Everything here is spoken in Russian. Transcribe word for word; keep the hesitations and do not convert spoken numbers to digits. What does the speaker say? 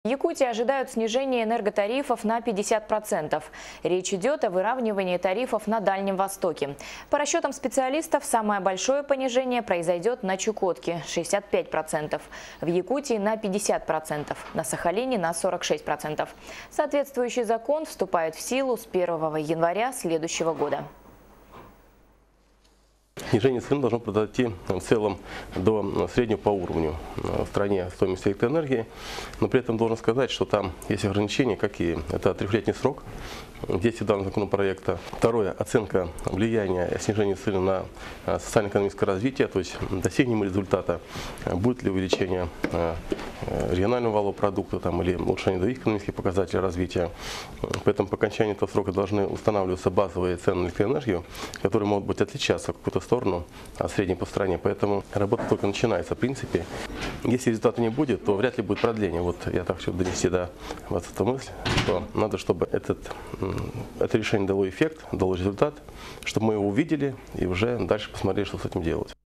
В Якутии ожидают снижения энерготарифов на пятьдесят процентов. Речь идет о выравнивании тарифов на Дальнем Востоке. По расчетам специалистов, самое большое понижение произойдет на Чукотке – шестьдесят пять процентов, в Якутии – на пятьдесят процентов, на Сахалине – на сорок шесть процентов. Соответствующий закон вступает в силу с первого января следующего года. Снижение цены должно произойти в целом до среднего по уровню в стране стоимости электроэнергии, но при этом должен сказать, что там есть ограничения, какие. Это трехлетний срок действия данного законопроекта. Второе – оценка влияния снижения цены на социально-экономическое развитие, то есть достигнем результата, будет ли увеличение регионального валового продукта там, или улучшение других экономических показателей развития. Поэтому по окончании этого срока должны устанавливаться базовые цены на электроэнергию, которые могут быть отличаться в какую-то сторону от средней по стране. Поэтому работа только начинается в принципе. Если результата не будет, то вряд ли будет продление. Вот я так хочу донести до вас эту мысль, что надо, чтобы этот, это решение дало эффект, дало результат, чтобы мы его увидели и уже дальше посмотрели, что с этим делать.